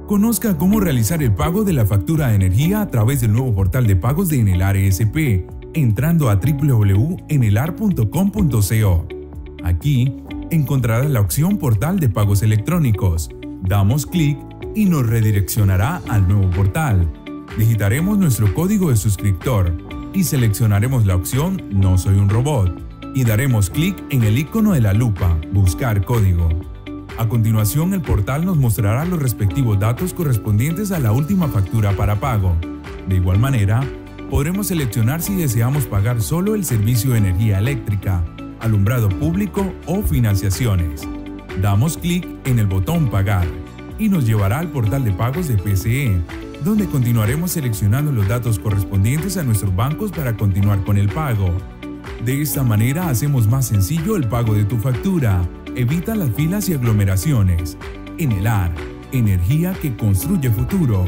Conozca cómo realizar el pago de la factura de energía a través del nuevo portal de pagos de Enelar ESP, entrando a www.enelar.com.co. Aquí encontrará la opción Portal de Pagos Electrónicos. Damos clic y nos redireccionará al nuevo portal. Digitaremos nuestro código de suscriptor y seleccionaremos la opción No soy un robot y daremos clic en el icono de la lupa Buscar código. A continuación, el portal nos mostrará los respectivos datos correspondientes a la última factura para pago. De igual manera, podremos seleccionar si deseamos pagar solo el servicio de energía eléctrica, alumbrado público o financiaciones. Damos clic en el botón Pagar y nos llevará al portal de pagos de PCE, donde continuaremos seleccionando los datos correspondientes a nuestros bancos para continuar con el pago. De esta manera hacemos más sencillo el pago de tu factura. Evita las filas y aglomeraciones. Enelar, energía que construye futuro.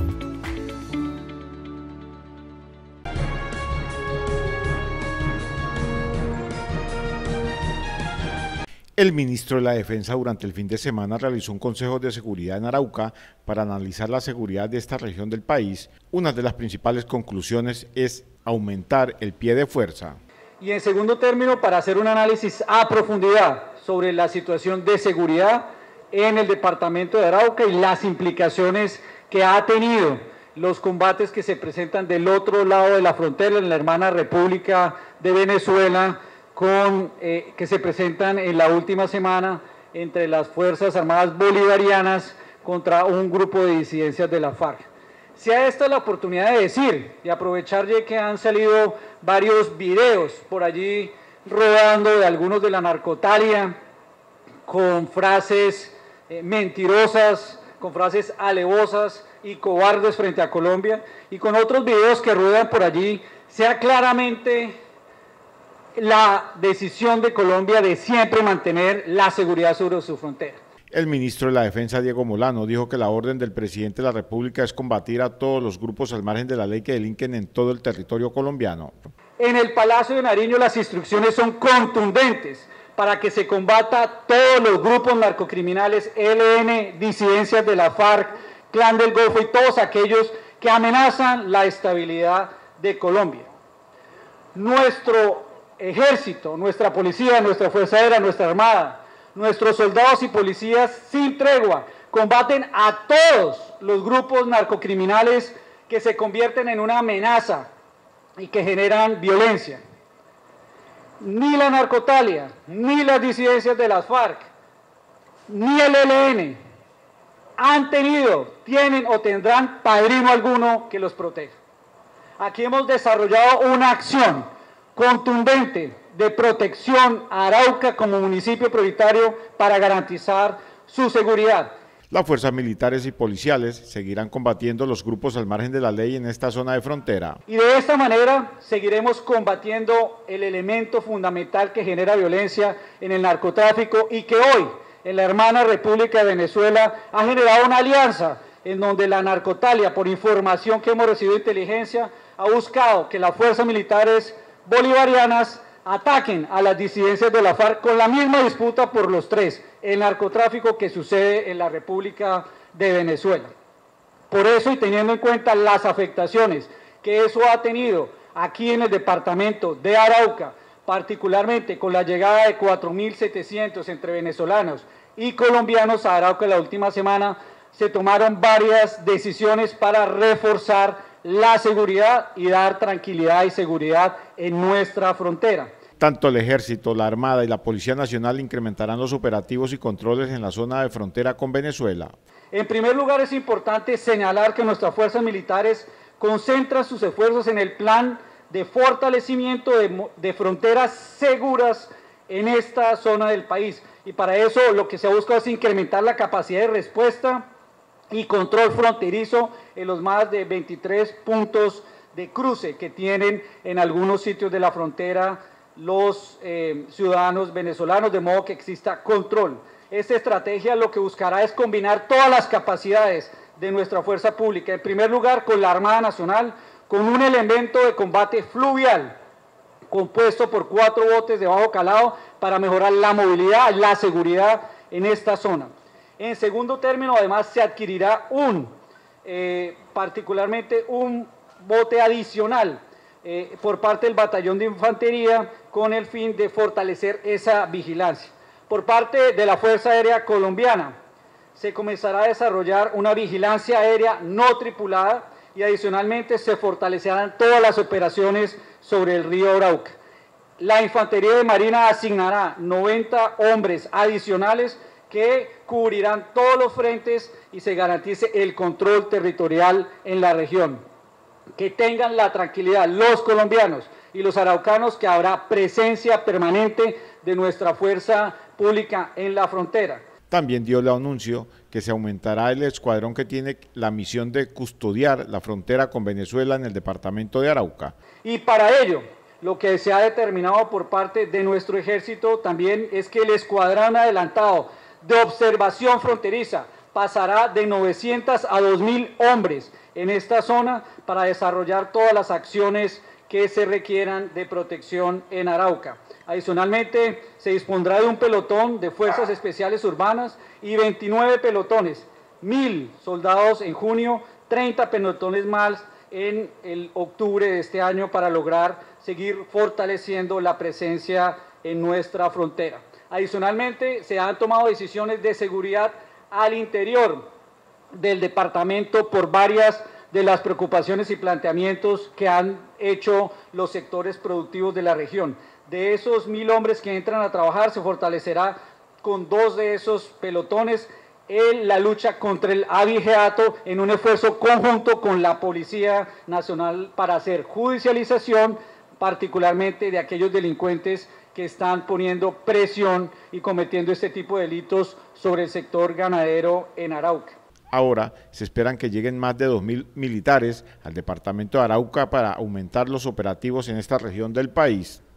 El ministro de la Defensa durante el fin de semana realizó un consejo de seguridad en Arauca para analizar la seguridad de esta región del país. Una de las principales conclusiones es aumentar el pie de fuerza. Y en segundo término, para hacer un análisis a profundidad sobre la situación de seguridad en el departamento de Arauca y las implicaciones que ha tenido los combates que se presentan del otro lado de la frontera, en la hermana República de Venezuela, que se presentan en la última semana entre las Fuerzas Armadas Bolivarianas contra un grupo de disidencias de la FARC. Sea esta la oportunidad de decir y aprovechar ya que han salido varios videos por allí rodando de algunos de la narcotalia con frases mentirosas, con frases alevosas y cobardes frente a Colombia, y con otros videos que ruedan por allí, sea claramente la decisión de Colombia de siempre mantener la seguridad sobre su frontera. El ministro de la Defensa, Diego Molano, dijo que la orden del presidente de la República es combatir a todos los grupos al margen de la ley que delinquen en todo el territorio colombiano. En el Palacio de Nariño las instrucciones son contundentes para que se combata todos los grupos narcocriminales, ELN, disidencias de la FARC, Clan del Golfo y todos aquellos que amenazan la estabilidad de Colombia. Nuestro ejército, nuestra policía, nuestra fuerza aérea, nuestra armada, nuestros soldados y policías sin tregua combaten a todos los grupos narcocriminales que se convierten en una amenaza y que generan violencia. Ni la narcotalia, ni las disidencias de las FARC, ni el ELN han tenido, tienen o tendrán padrino alguno que los proteja. Aquí hemos desarrollado una acción contundente de protección a Arauca como municipio prioritario para garantizar su seguridad. Las fuerzas militares y policiales seguirán combatiendo los grupos al margen de la ley en esta zona de frontera. Y de esta manera seguiremos combatiendo el elemento fundamental que genera violencia en el narcotráfico y que hoy en la hermana República de Venezuela ha generado una alianza en donde la narcotalia, por información que hemos recibido de inteligencia, ha buscado que las fuerzas militares bolivarianas ataquen a las disidencias de la FARC con la misma disputa por los tres, el narcotráfico que sucede en la República de Venezuela. Por eso, y teniendo en cuenta las afectaciones que eso ha tenido aquí en el departamento de Arauca, particularmente con la llegada de 4.700 entre venezolanos y colombianos a Arauca la última semana, se tomaron varias decisiones para reforzar la seguridad y dar tranquilidad y seguridad en nuestra frontera. Tanto el Ejército, la Armada y la Policía Nacional incrementarán los operativos y controles en la zona de frontera con Venezuela. En primer lugar, es importante señalar que nuestras fuerzas militares concentran sus esfuerzos en el plan de fortalecimiento de fronteras seguras en esta zona del país. Y para eso lo que se ha buscado es incrementar la capacidad de respuesta y control fronterizo en los más de 23 puntos de cruce que tienen en algunos sitios de la frontera los ciudadanos venezolanos, de modo que exista control. Esta estrategia lo que buscará es combinar todas las capacidades de nuestra fuerza pública, en primer lugar con la Armada Nacional, con un elemento de combate fluvial, compuesto por 4 botes de bajo calado para mejorar la movilidad, la seguridad en esta zona. En segundo término, además, se adquirirá un particularmente un bote adicional por parte del Batallón de Infantería con el fin de fortalecer esa vigilancia. Por parte de la Fuerza Aérea Colombiana se comenzará a desarrollar una vigilancia aérea no tripulada y adicionalmente se fortalecerán todas las operaciones sobre el río Arauca. La Infantería de Marina asignará 90 hombres adicionales que cubrirán todos los frentes y se garantice el control territorial en la región. Que tengan la tranquilidad los colombianos y los araucanos que habrá presencia permanente de nuestra fuerza pública en la frontera. También dio el anuncio que se aumentará el escuadrón que tiene la misión de custodiar la frontera con Venezuela en el departamento de Arauca. Y para ello, lo que se ha determinado por parte de nuestro ejército también es que el escuadrón adelantado de observación fronteriza pasará de 900 a 2.000 hombres en esta zona para desarrollar todas las acciones que se requieran de protección en Arauca. Adicionalmente, se dispondrá de un pelotón de Fuerzas Especiales Urbanas y 29 pelotones, 1.000 soldados en junio, 30 pelotones más en el octubre de este año para lograr seguir fortaleciendo la presencia en nuestra frontera. Adicionalmente, se han tomado decisiones de seguridad al interior del departamento por varias de las preocupaciones y planteamientos que han hecho los sectores productivos de la región. De esos 1.000 hombres que entran a trabajar, se fortalecerá con 2 de esos pelotones en la lucha contra el abigeato en un esfuerzo conjunto con la Policía Nacional para hacer judicialización, particularmente de aquellos delincuentes que están poniendo presión y cometiendo este tipo de delitos sobre el sector ganadero en Arauca. Ahora se esperan que lleguen más de 2.000 militares al departamento de Arauca para aumentar los operativos en esta región del país.